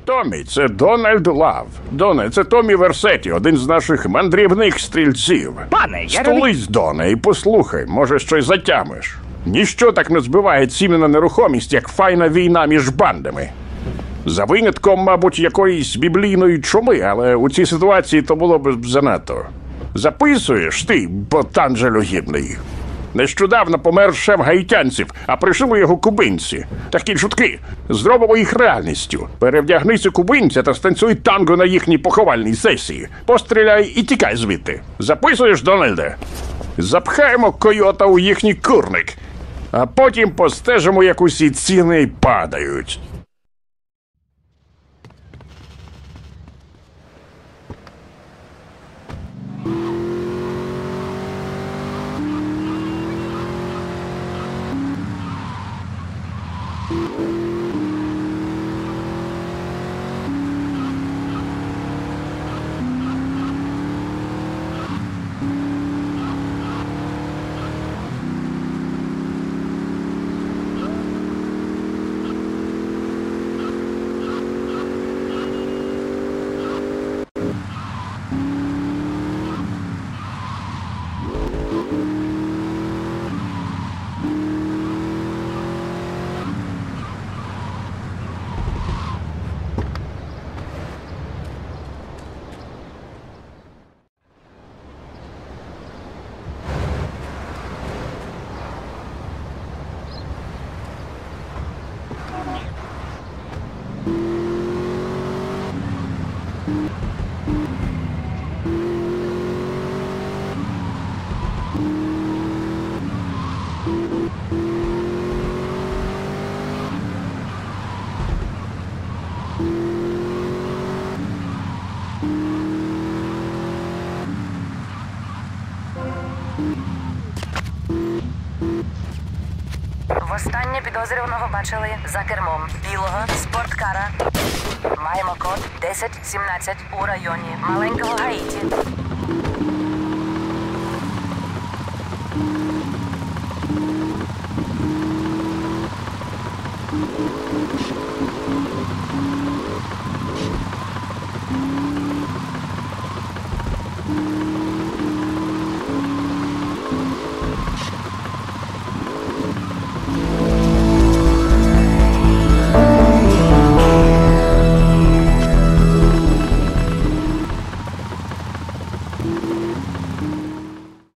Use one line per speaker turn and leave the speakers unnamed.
Томі, це Дональд Лав. Доне, це Томі Версеті, один з наших мандрівних стрільців.
Пане, я
Стулись, Доне, і послухай, може, щось затямиш. Ніщо так не збиває ціни на нерухомість, як файна війна між бандами. За винятком, мабуть, якоїсь біблійної чуми, але у цій ситуації то було б занадто. Записуєш ти, ботан жалюгідний. Нещодавно помер шеф гаїтянців, а прийшли його кубинці. Такі чутки. Зробимо їх реальністю. Перевдягнися кубинця та станцюй танго на їхній поховальній сесії. Постріляй і тікай звідти. Записуєш, Дональде? Запхаємо койота у їхній курник, а потім постежимо, як усі ціни падають.
Востаннє підозрюваного бачили за кермом білого спорткара. Маємо код 1017 у районі маленького Гаїті.